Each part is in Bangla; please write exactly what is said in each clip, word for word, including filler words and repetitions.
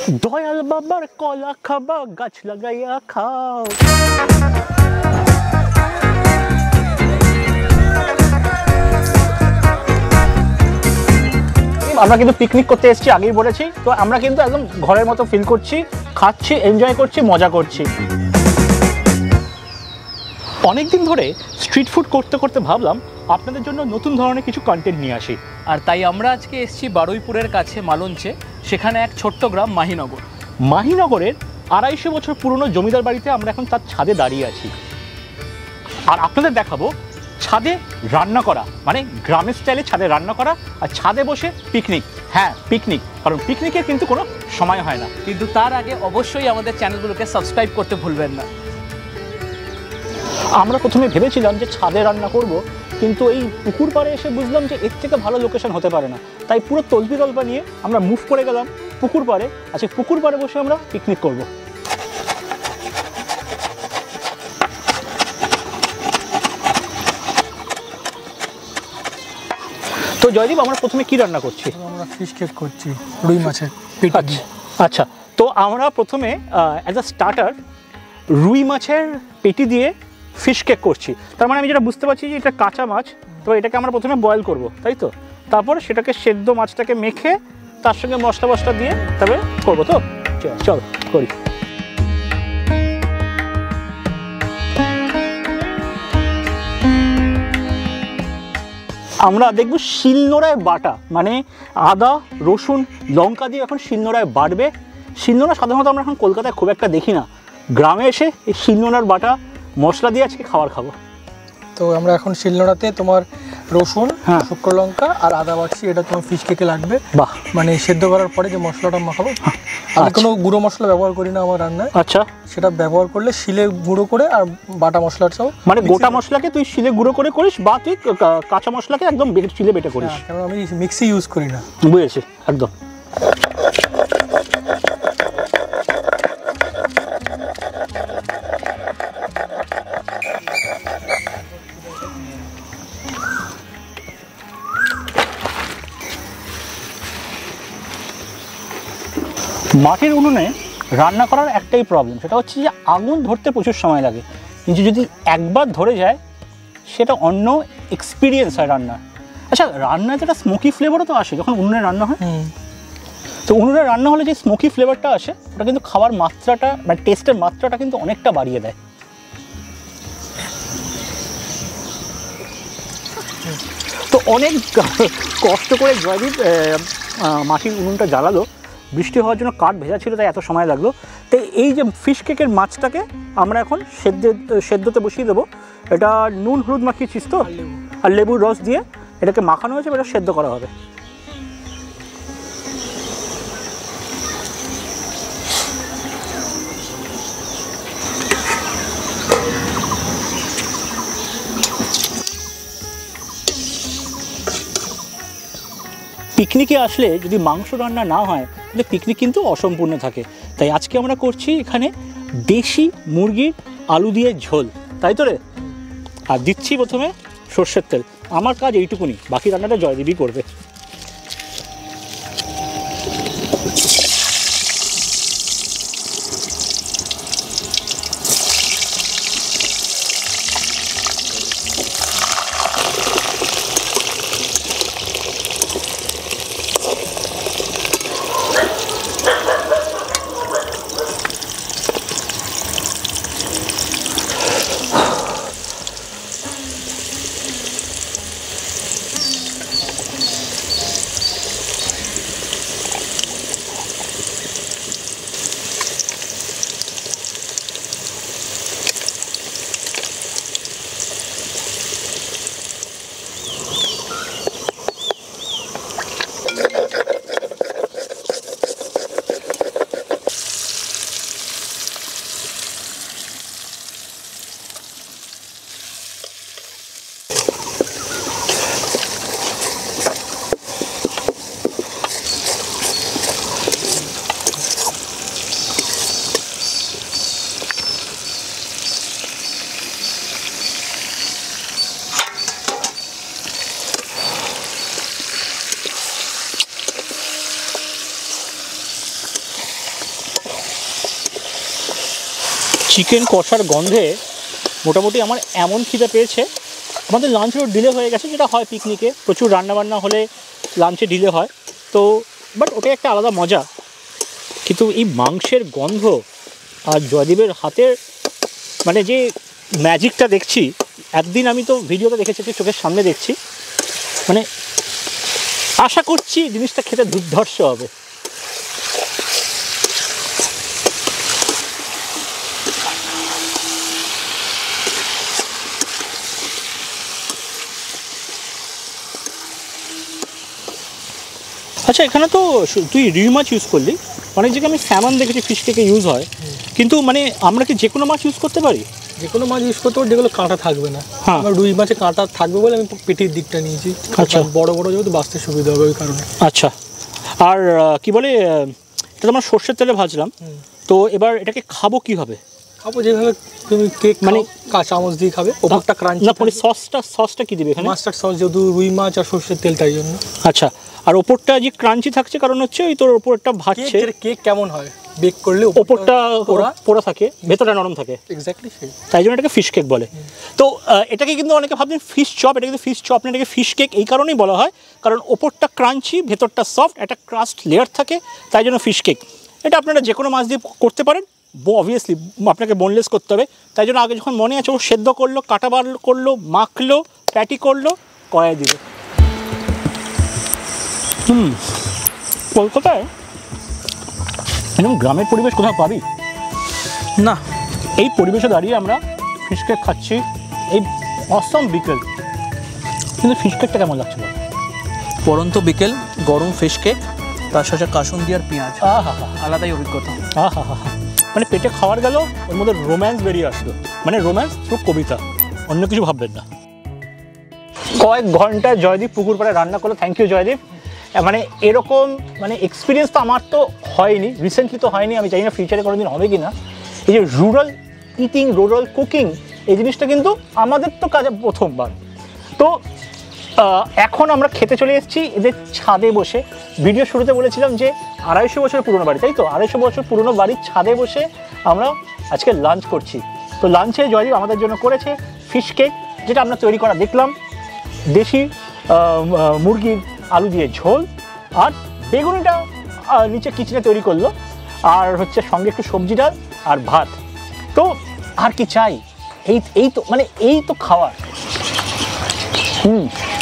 দয়াল বাবার কলা খাবা গাছ লাগাইয়া খাও। আমরা কিন্তু পিকনিক করতে এসেছি, আগেই বলেছি। তো আমরা কিন্তু একদম ঘরের মতো ফিল করছি, খাচ্ছি, এনজয় করছি, মজা করছি। অনেকদিন ধরে স্ট্রিট ফুড করতে করতে ভাবলাম আপনাদের জন্য নতুন ধরনের কিছু কন্টেন্ট নিয়ে আসি। আর তাই আমরা আজকে এসেছি বারুইপুরের কাছে মালঞ্চে, সেখানে এক ছোট্ট গ্রাম মাহিনগর। মাহিনগরের আড়াইশো বছর পুরনো জমিদার বাড়িতে আমরা এখন তার ছাদে দাঁড়িয়ে আছি। আর আপনাদের দেখাবো ছাদে রান্না করা, মানে গ্রামের স্টাইলে ছাদে রান্না করা, আর ছাদে বসে পিকনিক। হ্যাঁ, পিকনিক, কারণ পিকনিকের কিন্তু কোনো সময় হয় না। কিন্তু তার আগে অবশ্যই আমাদের চ্যানেলগুলোকে সাবস্ক্রাইব করতে ভুলবেন না। আমরা প্রথমে ভেবেছিলাম যে ছাদে রান্না করব, কিন্তু এই পুকুর পাড়ে এসে বুঝলাম যে এর থেকে ভালো লোকেশন হতে পারে না। তাই পুরো তলবি তলবা নিয়ে আমরা মুভ করে গেলাম পুকুর পাড়ে। আচ্ছা, পুকুর পাড়ে বসে আমরা পিকনিক করব। তো জয়দীপ, আমরা প্রথমে কি রান্না করছি? আমরা ফিশ কেক করছি, রুই মাছের পেটি। আচ্ছা, তো আমরা প্রথমে অ্যাজ আ স্টার্টার রুই মাছের পেটি দিয়ে ফিশ কেক করছি। তার মানে আমি যেটা বুঝতে পারছি যে এটা কাঁচা মাছ, তো এটাকে আমরা প্রথমে বয়েল করব, তাই তো? তারপর সেটাকে সেদ্ধ মাছটাকে মেখে তার সঙ্গে মশলা মশলা দিয়ে তবে করবো। তো চল করি। আমরা দেখবো শিলনোড়ায় বাটা, মানে আদা রসুন লঙ্কা দিয়ে এখন শিলনোড়ায় বাটবে। শিলনোড়া সাধারণত আমরা এখন কলকাতায় খুব একটা দেখি না, গ্রামে এসে এই শিলনোড়ার বাটা মশলা দিয়ে আজকে খাবার খাবো। তো আমরা এখন শিলনোড়াতে তোমার রসুন, হ্যাঁ, শুকনো লঙ্কা আর আদা বাটছি। এটা তোমার ফিশ কেকে লাগবে। বাহ, মানে সেদ্ধ করার পরে যে মশলাটা মাখাবো, আমি কোনো গুঁড়ো মশলা ব্যবহার করি না আমার রান্নায়। আচ্ছা, সেটা ব্যবহার করলে শিলে গুঁড়ো করে আর বাটা মশলাটাও, মানে গোটা মশলাকে তুই শিলে গুঁড়ো করে করিস, বা তুই কাঁচা মশলাকে একদম শিলে বেটে করিস? কারণ আমি মিক্সি ইউজ করি না। বুঝেছি, একদম। মাটির উনুনে রান্না করার একটাই প্রবলেম, সেটা হচ্ছে যে আগুন ধরতে প্রচুর সময় লাগে। কিন্তু যদি একবার ধরে যায় সেটা অন্য এক্সপিরিয়েন্স হয় রান্নার। আচ্ছা, রান্নায় যেটা স্মোকি ফ্লেভারও তো আসে যখন উনুনে রান্না হয়। তো উনুনে রান্না হলে যে স্মোকি ফ্লেভারটা আসে, ওটা কিন্তু খাওয়ার মাত্রাটা, মানে টেস্টের মাত্রাটা কিন্তু অনেকটা বাড়িয়ে দেয়। তো অনেক কষ্ট করে জয়দীপ মাটির উনুনটা জ্বালালো। বৃষ্টি হওয়ার জন্য কাঠ ভেজা ছিল, তাই এত সময় লাগলো। তো এই যে ফিশ কেকের মাছটাকে আমরা এখন সেদ্ধ সেদ্ধতে বসিয়ে দেবো। এটা নুন হলুদ মাখিয়েছিস তো, আর লেবুর রস দিয়ে এটাকে মাখানো হয়েছে, এটা সেদ্ধ করা হবে। পিকনিকে আসলে যদি মাংস রান্না না হয় তাহলে পিকনিক কিন্তু অসম্পূর্ণ থাকে। তাই আজকে আমরা করছি এখানে দেশি মুরগির আলু দিয়ে ঝোল, তাই তো রে? আর দিচ্ছি প্রথমে সর্ষের তেল। আমার কাজ এইটুকুনি, বাকি রান্নাটা জয়দীপই করবে। চিকেন কষার গন্ধে মোটামুটি আমার এমন খিদে পেয়েছে। আমাদের লাঞ্চেরও ডিলে হয়ে গেছে, যেটা হয় পিকনিকে, প্রচুর রান্নাবান্না হলে লাঞ্চে ডিলে হয়। তো বাট ওটা একটা আলাদা মজা। কিন্তু এই মাংসের গন্ধ আর জয়দীপের হাতের মানে যে ম্যাজিকটা দেখছি, একদিন আমি তো ভিডিওটা দেখেছি, চোখের সামনে দেখছি, মানে আশা করছি জিনিসটা খেতে দুর্ধর্ষ হবে। আচ্ছা, এখানে তো তুই রুই মাছ ইউজ করলি, অনেক জায়গায় আমি স্যামন দেখেছি ফিশ কেকে ইউজ হয়, কিন্তু মানে আমরা কি যে কোনো মাছ ইউজ করতে পারি? যে কোনো মাছ ইউজ করতে পারি যেগুলো কাঁটা থাকবে না। হ্যাঁ, আমার রুই মাছে কাঁটা থাকবে বলে আমি পেটির দিকটা নিয়েছি। আচ্ছা, বড় বড় যেহেতু বাঁচতে সুবিধা হবে ওই কারণে। আচ্ছা, আর কি বলে, এটা তো আমরা সর্ষের তেলে ভাজলাম, তো এবার এটাকে খাবো কীভাবে? খাবো যেভাবে তুমি কেক মানে কাঁচা চামচ দিয়ে খাবে, ওপরটা ক্রাঞ্চি। না, মানে সসটা সসটা কি দিবে এখানে? মাস্টার্ড সস, যেহেতু রুই মাছ আর সর্ষের তেল, তাই জন্য। আচ্ছা, আর ওপরটা যে ক্রাঞ্চি থাকছে কারণ হচ্ছে ওই তোর ওপরটা ভাজছে। কেক কেমন হয় বেক করলে ওপরটা পোড়া পোড়া থাকে, ভেতরটা নরম থাকে। এক্স্যাক্টলি সেই, তাই জন্য এটাকে ফিশ কেক বলে। তো এটাকে কিন্তু অনেকে ভাবছেন ফিশ চপ, এটা কিন্তু ফিশ চপ না, এটাকে ফিশ কেক এই কারণেই বলা হয়, কারণ ওপরটা ক্রাঞ্চি, ভেতরটা সফট, একটা ক্রাস্ট লেয়ার থাকে, তাই জন্য ফিশ কেক। এটা আপনারা যে কোনো মাছ দিয়ে করতে পারেন, অবভিয়াসলি আপনাকে বোনলেস করতে হবে। তাই জন্য আগে যখন মনে আছে ও সেদ্ধ করলো, কাটা বার করলো, মাখলো, প্যাটি করলো, কড়াই দিল। হুম, কলকাতায় এরকম গ্রামের পরিবেশ কোথাও পাবি না। এই পরিবেশে দাঁড়িয়ে আমরা ফিশ কেক খাচ্ছি, এই অসম বিকেল। কিন্তু ফিশ কেকটা কেমন লাগছিল? পরন্ত বিকেল, গরম ফিশ কেক, তার সাথে কাসুন্দি আর পেঁয়াজ, হা হা হা, আলাদাই অভিজ্ঞতা। হা হা হা, মানে পেটে খাওয়ার গেল, ওর মধ্যে রোম্যান্স বেরিয়ে আসলো, মানে রোম্যান্স থ্রু কবিতা, অন্য কিছু ভাববেন না। কয়েক ঘন্টা জয়দীপ পুকুর পাড়ে রান্না করলো। Thank you Joydeep. মানে এরকম মানে এক্সপিরিয়েন্স তো আমার তো হয়নি, রিসেন্টলি তো হয়নি, আমি জানি না ফিউচারে কোনো দিন হবে কি না। এই যে রুরাল ইটিং, রুরাল কুকিং, এই জিনিসটা কিন্তু আমাদের তো কাজে প্রথমবার। তো এখন আমরা খেতে চলে এসেছি এদের ছাদে বসে। ভিডিও শুরুতে বলেছিলাম যে আড়াইশো বছর পুরনো বাড়ি, তাই তো? আড়াইশো বছর পুরনো বাড়ির ছাদে বসে আমরা আজকে লাঞ্চ করছি। তো লাঞ্চে জয়দীপ আমাদের জন্য করেছে ফিশ কেক, যেটা আমরা তৈরি করা দেখলাম, দেশি মুরগির আলু দিয়ে ঝোল, আর বেগুনিটা নিচে কিচেনে তৈরি করলো, আর হচ্ছে সঙ্গে একটু সবজি ডাল আর ভাত। তো আর কি চাই? এই এই তো মানে এই তো খাওয়ার। হুম,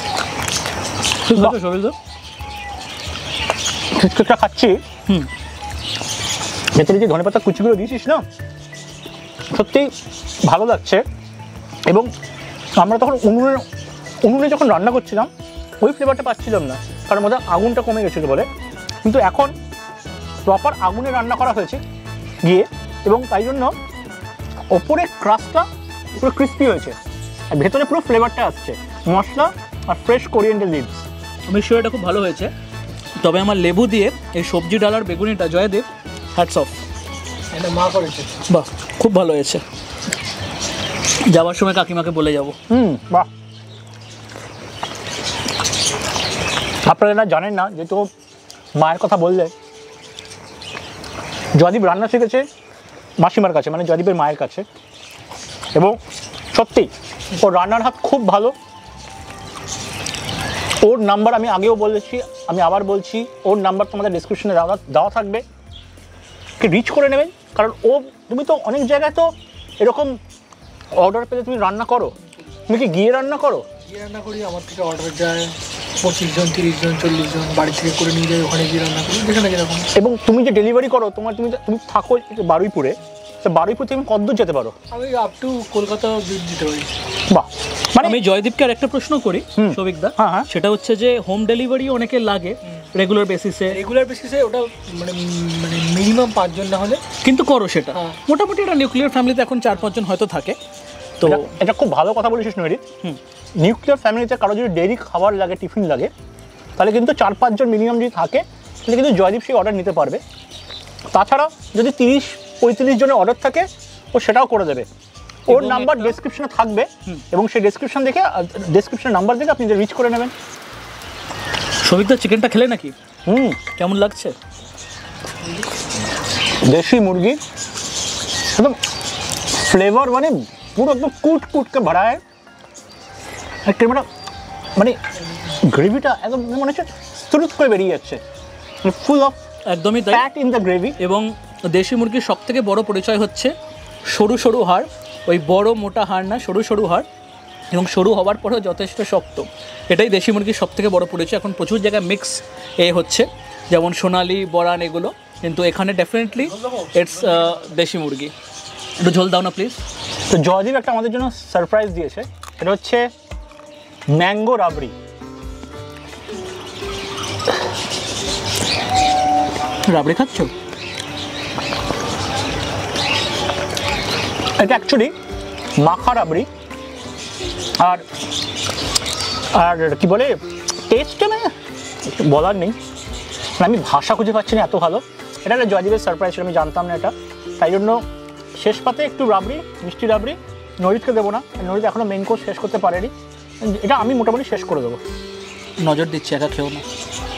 ফিশকেকটা খাচ্ছি। হুম, ভেতরে যে ধনেপাতা কুচিগুলো দিয়েছিস না, সত্যিই ভালো লাগছে। এবং আমরা তখন উনুনে উনুনে যখন রান্না করছিলাম ওই ফ্লেভারটা পাচ্ছিলাম না, কারণ মধ্যে আগুনটা কমে গেছিলো বলে। কিন্তু এখন প্রপার আগুনে রান্না করা হয়েছে গিয়ে, এবং তাই জন্য ওপরে ক্রাস্টটা পুরো ক্রিস্পি হয়েছে, আর ভেতরে পুরো ফ্লেভারটা আসছে, মশলা আর ফ্রেশ কোরিয়েন্ডার লিভস। আমি শিওর এটা খুব ভালো হয়েছে। তবে আমার লেবু দিয়ে এই সবজি ডাল আর বেগুনিটা, জয়দেব হ্যাটস অফ, এটা মা করেছে। বাহ, খুব ভালো হয়েছে। যাওয়ার সময় কাকিমাকে বলে যাব। হুম, বাহ। আপনারা না জানেন না, যেহেতু মায়ের কথা বললে, জয়দীপ রান্না শিখেছে মাসিমার কাছে, মানে জয়দীপের মায়ের কাছে, এবং সত্যি ওর রান্নার হাত খুব ভালো। ওর নাম্বার আমি আগেও বলেছি, আমি আবার বলছি, ওর নাম্বার তোমাদের ডিসক্রিপশনে দেওয়া দেওয়া থাকবে, কি রিচ করে নেবেন। কারণ ও, তুমি তো অনেক জায়গায় তো এরকম অর্ডার পেলে তুমি রান্না করো, তুমি কি গিয়ে রান্না করো? গিয়ে রান্না করি, আমার থেকে অর্ডার যায় পঁচিশ জন, তিরিশ জন, চল্লিশ জন, বাড়ি থেকে করে নিয়ে যাই, ওখানে গিয়ে রান্না করি, যেখানে যেরকম। এবং তুমি যে ডেলিভারি করো, তোমার তুমি তুমি থাকো বারুইপুরে, তো বারুইপুর থেকে কত দূর যেতে পারো? আমি আপ টু কলকাতা যেতে পারি। বাহ, মানে আমি জয়দীপকে আর একটা প্রশ্ন করি সৌভিকদা, হ্যাঁ হ্যাঁ, সেটা হচ্ছে যে হোম ডেলিভারি অনেকে লাগে রেগুলার বেসিসে। রেগুলার বেসিসে ওটা মানে মানে মিনিমাম পাঁচজন না হলে, কিন্তু করো সেটা। হ্যাঁ। মোটামুটি এটা নিউক্লিয়ার ফ্যামিলিতে এখন চার পাঁচজন হয়তো থাকে। তো এটা খুব ভালো কথা বলেছিস নৈরিত। হুম, নিউক্লিয়ার ফ্যামিলিতে কারো যদি ডেইলি খাবার লাগে, টিফিন লাগে, তাহলে কিন্তু চার পাঁচজন মিনিমাম যদি থাকে, তাহলে কিন্তু জয়দীপ সেই অর্ডার নিতে পারবে। তাছাড়া যদি তিরিশ পঁয়ত্রিশ জনের অর্ডার থাকে, ও সেটাও করে দেবে। ওর নাম্বার ডেসক্রিপশনে থাকবে, এবং সেই ডেসক্রিপশন দেখে, ডেসক্রিপশনের নাম্বার দেখে আপনি রিচ করে নেবেন। সৌভিকদা চিকেনটা খেলে নাকি? হুম, কেমন লাগছে? দেশি মুরগি, একদম फ्लेवर মানে পুরো একদম কুট কুটকে ভরা है ক্রিমটা মানে গ্রেভিটা একদম মনে হচ্ছে স্রুত করে বেরিয়ে যাচ্ছে ফুল অফ একদমই তাই ফ্যাট ইন দ্য গ্রেভি। এবং দেশি মুরগির সব থেকে বড় পরিচয় হচ্ছে সরু সরু হাড়, ওই বড় মোটা হাড় না, সরু সরু হাড়, এবং সরু হওয়ার পরেও যথেষ্ট শক্ত। এটাই দেশি মুরগির সব থেকে বড় পরিচয়। এখন প্রচুর জায়গায় মিক্স এ হচ্ছে, যেমন সোনালি, বরান এগুলো, কিন্তু এখানে ডেফিনেটলি ইটস দেশি মুরগি। একটু ঝোল দাও না প্লিজ। তো জয়দীপ একটা আমাদের জন্য সারপ্রাইজ দিয়েছে, এটা হচ্ছে ম্যাঙ্গো রাবড়ি। রাবড়ি খাচ্ছ? এটা অ্যাকচুয়ালি মাখা রাবড়ি, আর আর কি বলে টেস্টে মানে বলার নেই, আমি ভাষা খুঁজে পাচ্ছি না, এত ভালো। এটা একটা জয়দীপের সারপ্রাইজ, আমি জানতাম না এটা, তাই জন্য শেষ পাতে একটু রাবড়ি, মিষ্টি রাবড়ি। নরিতকে দেবো না, নরিত এখনও মেন কোর্স শেষ করতে পারেনি, এটা আমি মোটামুটি শেষ করে দেবো। নজর দিচ্ছি, একা খেও না।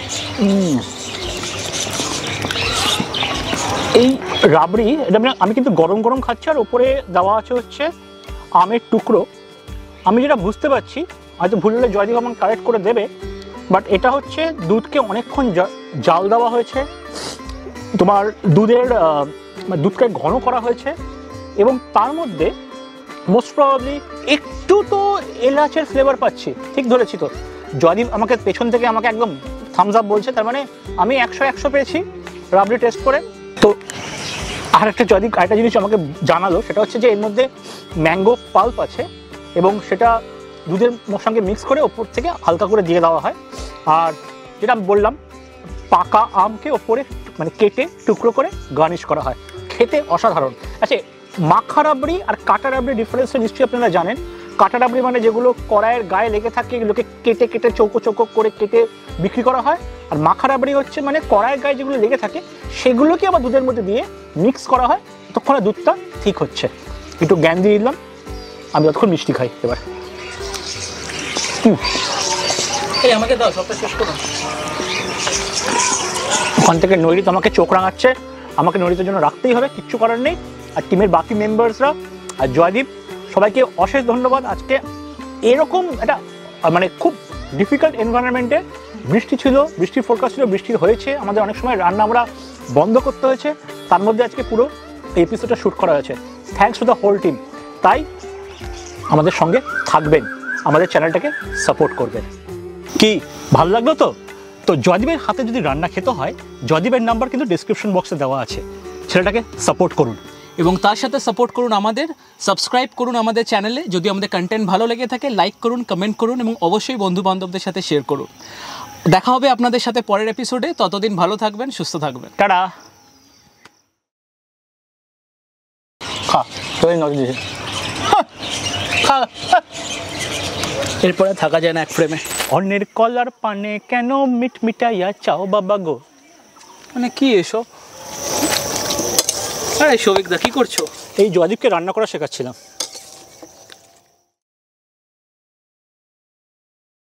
এই রাবড়ি এটা আমি কিন্তু গরম গরম খাচ্ছি, আর ওপরে দেওয়া আছে হচ্ছে আমের টুকরো। আমি যেটা বুঝতে পারছি, হয়তো ভুল হলে জয়দীপ আমাকে কারেক্ট করে দেবে, বাট এটা হচ্ছে দুধকে অনেকক্ষণ জাল দেওয়া হয়েছে, তোমার দুধের দুধকে ঘন করা হয়েছে, এবং তার মধ্যে মোস্ট প্রবাবলি একটু তো এলাচের ফ্লেভার পাচ্ছি। ঠিক ধরেছি তো? জয়দীপ আমাকে পেছন থেকে আমাকে একদম থামস আপ বলছে, তার মানে আমি একশো একশো পেয়েছি রাবড়ি টেস্ট করে। তো আর একটা জয়দীপ আরেকটা জিনিস আমাকে জানালো, সেটা হচ্ছে যে এর মধ্যে ম্যাঙ্গো পাল্প আছে, এবং সেটা দুধের সঙ্গে মিক্স করে ওপর থেকে হালকা করে দিয়ে দেওয়া হয়। আর যেটা আমি বললাম, পাকা আমকে ওপরে মানে কেটে টুকরো করে গার্নিশ করা হয়, খেতে অসাধারণ। আচ্ছা, মাখা রাবড়ি আর কাটা রাবড়ি ডিফারেন্সটা নিশ্চয়ই আপনারা জানেন। কাটা রাবড়ি মানে যেগুলো কড়াইয়ের গায়ে লেগে থাকে, এগুলোকে কেটে কেটে চৌকো চৌকো করে কেটে বিক্রি করা হয়, আর মাখা রাবড়ি হচ্ছে মানে কড়াইয়ের গায়ে যেগুলো লেগে থাকে সেগুলোকে আবার দুধের মধ্যে দিয়ে মিক্স করা হয়, ততক্ষণে দুধটা ঠিক হচ্ছে। একটু জ্ঞান দিয়ে দিলাম, আমি ততক্ষণ মিষ্টি খাই এবার। এই আমাকে দাও, সবটা শেষ করো। ওখান থেকে নৈরিত আমাকে চোখ রাঙাচ্ছে, আমাকে নৈরিতের জন্য রাখতেই হবে, কিচ্ছু করার নেই। আর টিমের বাকি মেম্বার্সরা আর জয়দীপ, সবাইকে অশেষ ধন্যবাদ। আজকে এরকম একটা মানে খুব ডিফিকাল্ট এনভায়রনমেন্টে, বৃষ্টি ছিল, বৃষ্টির ফোরকাস্ট ছিল, বৃষ্টি হয়েছে, আমাদের অনেক সময় রান্না আমরা বন্ধ করতে হয়েছে, তার মধ্যে আজকে পুরো এই এপিসোডটা শ্যুট করা হয়েছে। Thanks to the whole team. তাই আমাদের সঙ্গে থাকবেন, আমাদের চ্যানেলটাকে সাপোর্ট করবেন। কি ভালো লাগলো তো? তো জয়দীপের হাতে যদি রান্না খেতে হয়, জয়দীপের নাম্বার কিন্তু ডিসক্রিপশন বক্সে দেওয়া আছে, ছেলেটাকে সাপোর্ট করুন। এবং তার সাথে সাপোর্ট করুন আমাদের, সাবস্ক্রাইব করুন আমাদের চ্যানেলে। যদি আমাদের কন্টেন্ট ভালো লেগে থাকে, লাইক করুন, কমেন্ট করুন, এবং অবশ্যই বন্ধু বান্ধবদের সাথে শেয়ার করুন। দেখা হবে আপনাদের সাথে পরের এপিসোডে। ততদিন ভালো থাকবেন, সুস্থ থাকবেন। টাটা। খা, তোই নজর দিয়েছে। খা। এরপরে থাকা যায় না এক ফ্রেমে। অন্যের কলার পানে কেন মিট মিটাইয়া চাও বাবা গো। মানে কি এসব? আরে সৌভিকদা, কি করছো? এই জয়দীপকে রান্না করা শেখাচ্ছিলাম।